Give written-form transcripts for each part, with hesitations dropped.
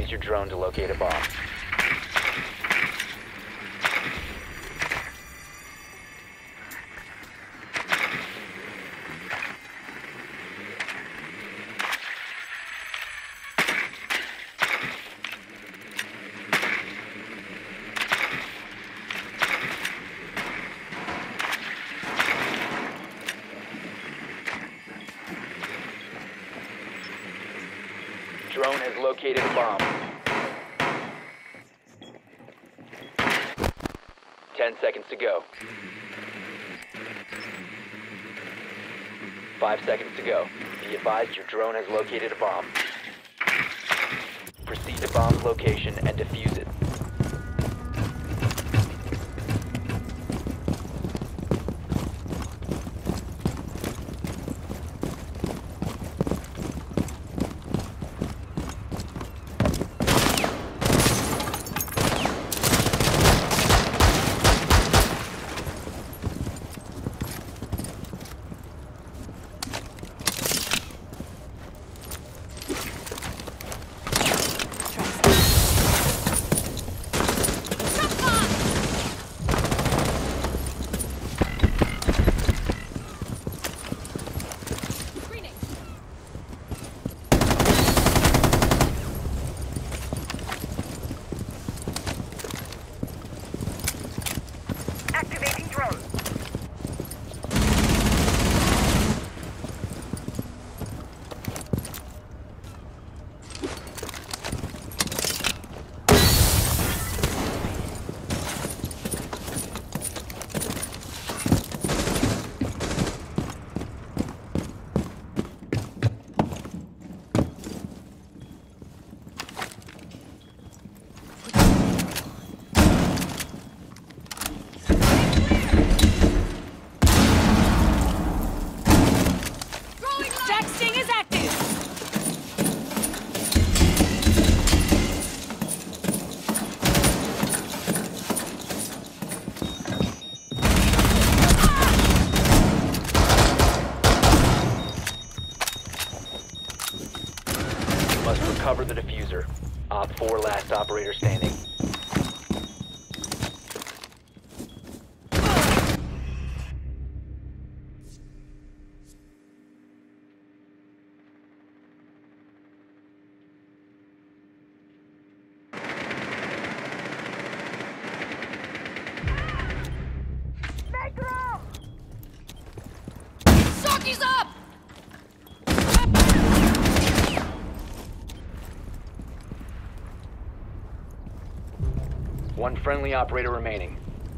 Use your drone to locate a bomb. Drone has located a bomb. 10 seconds to go. 5 seconds to go. Be advised your drone has located a bomb. Proceed to bomb's location and defuse it. Activating drone. Jack Sting is active! You must recover the diffuser. Op 4 last operator standing. Socky's up! One friendly operator remaining.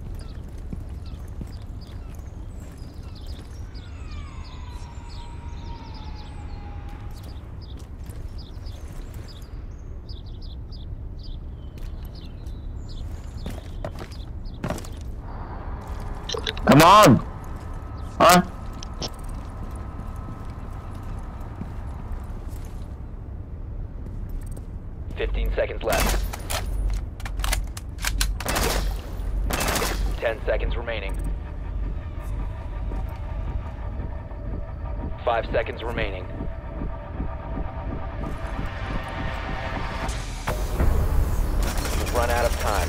Come on! Huh? Seconds left. 10 seconds remaining. 5 seconds remaining. You've run out of time.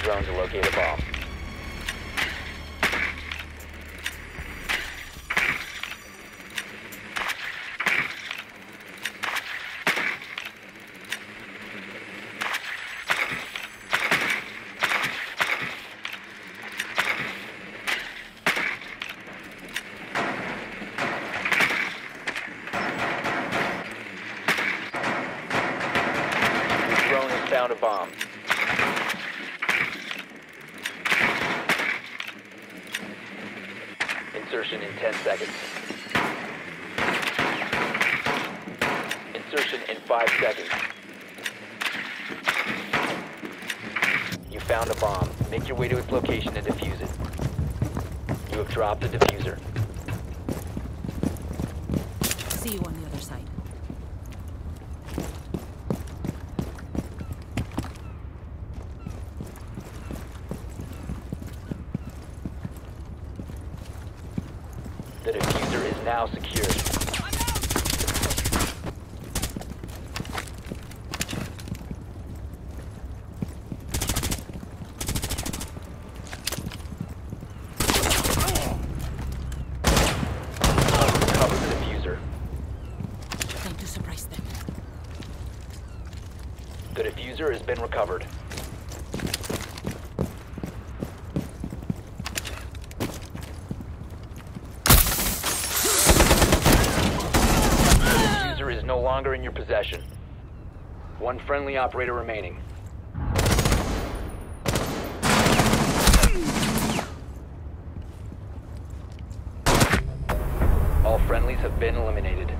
drone to locate a bomb. Drone has found a bomb. Insertion in 10 seconds. Insertion in 5 seconds. You found a bomb. Make your way to its location and defuse it. You have dropped the diffuser. See you on the other side. The diffuser is now secured. Recover the diffuser. Time to surprise them. The diffuser has been recovered. Is no longer in your possession. One friendly operator remaining. All friendlies have been eliminated.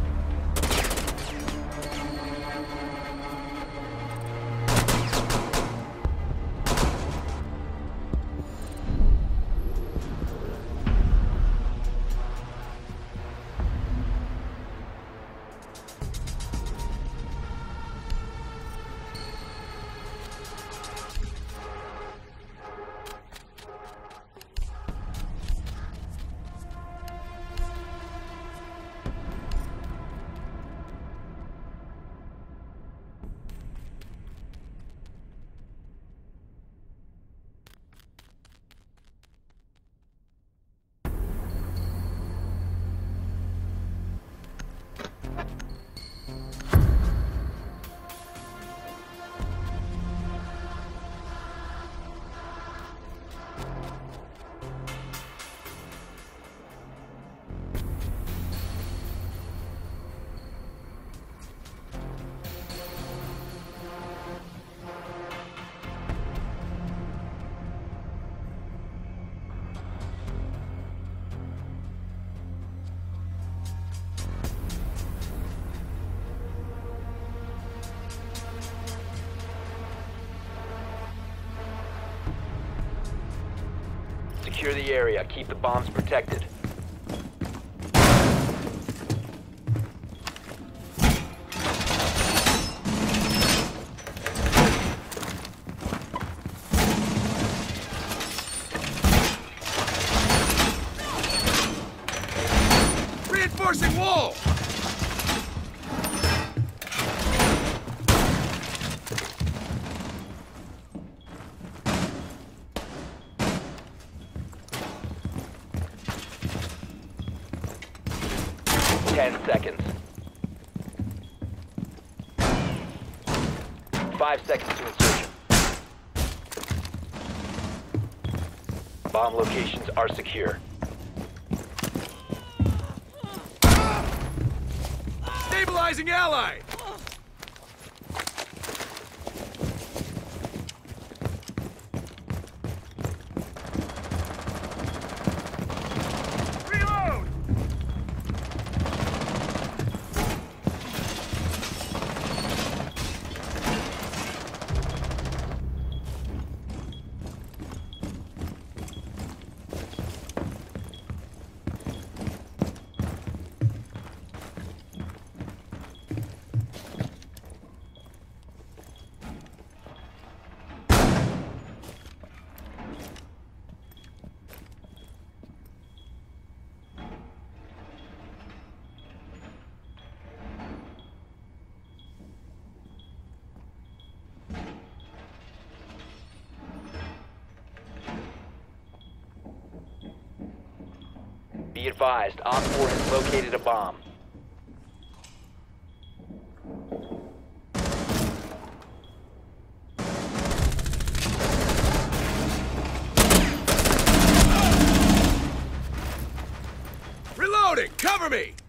Secure the area. Keep the bombs protected. Reinforcing wall! Seconds. 5 seconds to insertion. Bomb locations are secure. Stabilizing ally! Be advised, Op 4 has located a bomb. Reloading! Cover me!